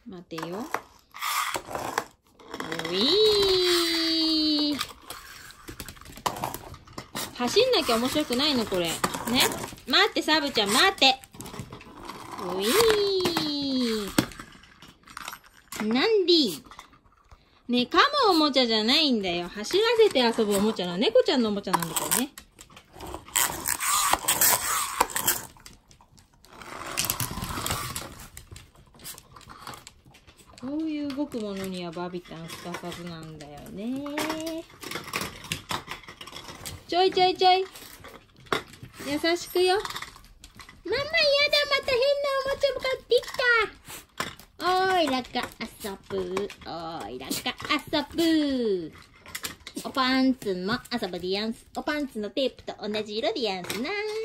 待てよ。ういー。走んなきゃ面白くないのこれ。ね。待って、サブちゃん、待って。ういー。なんでね、噛むおもちゃじゃないんだよ。走らせて遊ぶおもちゃなの。猫ちゃんのおもちゃなんだからね。こういう動くものにはバビタンすかさずなんだよね。ちょいちょいちょい。優しくよ。ママやだ、また変なおもちゃ買ってきた。おーいらか遊ぶ。おーいらか遊ぶ。おパンツも遊ぶでやんす。おパンツのテープと同じ色でやんすな。